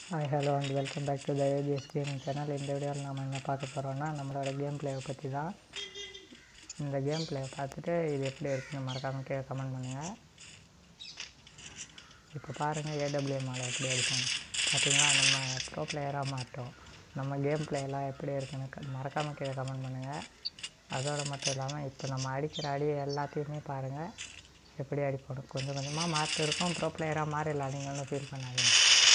Hi hello and welcome back to the ABS gaming channel. இந்த வீடியோவில் நம்ம என்ன பார்க்க போகிறோம்னா நம்மளோட கேம் பிளேவை பற்றி தான். இந்த கேம் பிளேவை பார்த்துட்டு இது எப்படி இருக்குன்னு மறக்காமல் கீழே கமெண்ட் பண்ணுங்கள். இப்போ பாருங்கள் ஏடபிள்யூஎம் மாலை எப்படி அடிப்பாங்க பார்த்தீங்களா. நம்ம ப்ரோ பிளேயராக மாட்டோம். நம்ம கேம் பிளேயெல்லாம் எப்படி இருக்குன்னு மறக்காமல் கீழே கமெண்ட் பண்ணுங்கள். அதோடு மட்டும் இல்லாமல் இப்போ நம்ம அடிக்கிற அடி எல்லாத்தையுமே பாருங்கள் எப்படி அடிப்போம். கொஞ்சம் கொஞ்சமாக மாற்று இருக்கும். ப்ரோ பிளேயராக மாறிடலாம், நீங்கள் ஒன்றும் ஃபீல் பண்ணாதீங்க.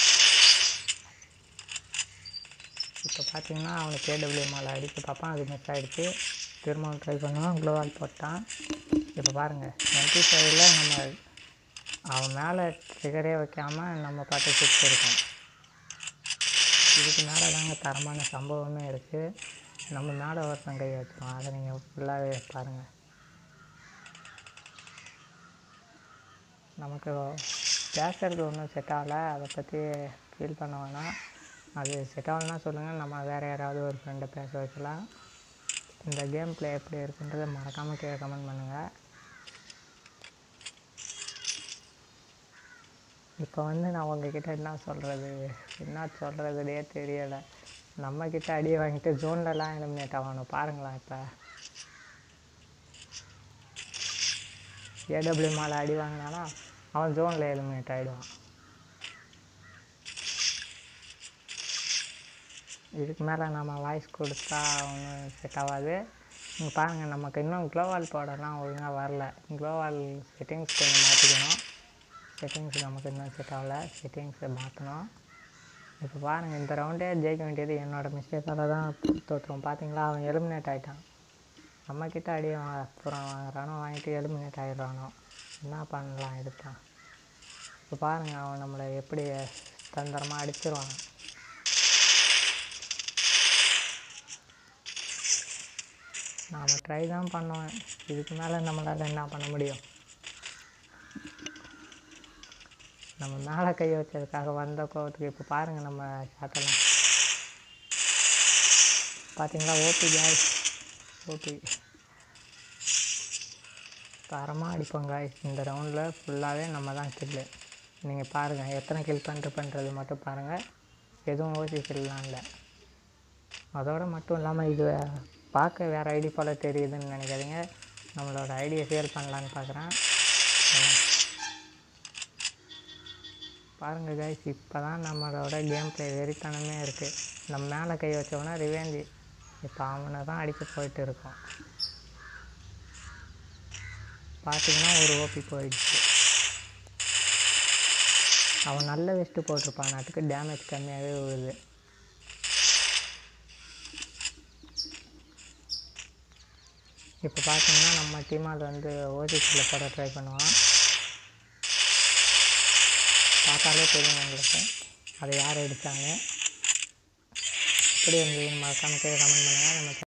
இப்போ பார்த்தீங்கன்னா அவனுக்கு ஏடபிள்யூ மாலை அடித்து பார்ப்பான், அது மிஸ் ஆகிடுச்சு. திரும்பவும் ட்ரை பண்ணுவான், க்ளோவால் போட்டான். இப்போ பாருங்கள் எம்பி சைடில் நம்ம அவன் மேலே ட்ரிகரே வைக்காமல் நம்ம பாட்டு சுற்றி இருக்கோம். இதுக்கு மேலே தாங்க தரமான சம்பவமே இருக்குது. நம்ம மேலே ஒருத்தன் கை வச்சோம், அதை நீங்கள் ஃபுல்லாகவே பாருங்கள். நமக்கு பேசுறது ஒன்றும் செட் ஆகலை, அதை பற்றி ஃபீல் பண்ண வேணாம். அது செட் ஆகலன்னா சொல்லுங்கள், நம்ம வேறு யாராவது ஒரு ஃப்ரெண்டை பேச வைக்கலாம். இந்த கேம் பிளே எப்படி இருக்குன்றதை மறக்காமல் கீழே கமெண்ட் பண்ணுங்கள். இப்போ நான் உங்ககிட்ட என்ன சொல்கிறதுனே தெரியலை. நம்மக்கிட்ட அடியை வாங்கிட்டு ஜோன்லலாம் எலிமினேட் ஆகணும். பாருங்களா, இப்போ ஏடபிள்யூ மாலை அடி வாங்கினானா அவன் ஜோனில் எலிமினேட் ஆகிடுவான். இதுக்கு மேலே நம்ம வாய்ஸ் கொடுத்தா ஒன்றும் செட் ஆகாது. நீங்கள் பாருங்கள், நமக்கு இன்னும் க்ளோவால் போடலாம் ஒழுங்காக வரல. க்ளோவால் செட்டிங்ஸ் கொஞ்சம் மாற்றிக்கணும். செட்டிங்ஸ் நமக்கு இன்னும் செட் ஆகலை, செட்டிங்ஸை மாற்றணும். இப்போ பாருங்கள், இந்த ரவுண்டே ஜெயிக்க வேண்டியது என்னோடய மிஸ்டேக்கால் தான் தோற்றுவோம். பார்த்தீங்களா, அவன் எலிமினேட் ஆகிட்டான். நம்மக்கிட்ட அடியை அப்புறம் வாங்குறானோ, வாங்கிட்டு எலிமினேட் ஆகிடுறானோ. என்ன பண்ணலாம் எடுத்தான். இப்போ பாருங்கள், அவன் நம்மளை எப்படி தந்திரமாக அடிச்சிருவான். நாம் ட்ரை தான் பண்ணுவேன், இதுக்கு மேலே நம்மளால் என்ன பண்ண முடியும். நம்ம மேலே கை வச்சதுக்காக வந்த கோவத்துக்கு இப்போ பாருங்கள் நம்ம ஷாட்டெல்லாம் பார்த்தீங்களா. ஓபி காய்ஸ், ஓபி தரமாக அடிப்போம் காய்ஸ். இந்த ரவுண்டில் ஃபுல்லாகவே நம்ம தான் கில்லு. நீங்கள் பாருங்கள் எத்தனை கில் பண்ணுறது மட்டும் பாருங்கள். எதுவும் ஓசி கில்லாம் இல்லை. அதோடு மட்டும் இல்லாமல் இது பார்க்க வேறு ஐடி போல் தெரியுதுன்னு நினைக்காதீங்க. நம்மளோட ஐடியை ஷேர் பண்ணலான்னு பார்க்குறேன். பாருங்கள் கைஸ், இப்போ தான் நம்மளோட கேம் பிளே வெறித்தனமே இருக்குது. நம்ம மேலே கை வச்சோன்னா ரிவேஞ்சி. இப்போ அவனை தான் அடிக்க போயிட்டு இருக்கோம். பார்த்தீங்கன்னா ஒரு ஓபி போயிடுச்சு. அவன் நல்ல வெஸ்ட்டு போட்டிருப்பான், அதுக்கு டேமேஜ் கம்மியாகவே விழுது. இப்போ பார்த்தீங்கன்னா நம்ம டீமால் ஓசிக்கில் போட ட்ரை பண்ணுவான். பார்த்தாலே தெரியும் உங்களுக்கு அதை யார் அடித்தாங்க. இப்படி இருந்ததுன்னு மறக்காமல் கமெண்ட் பண்ணுங்கள். நம்ம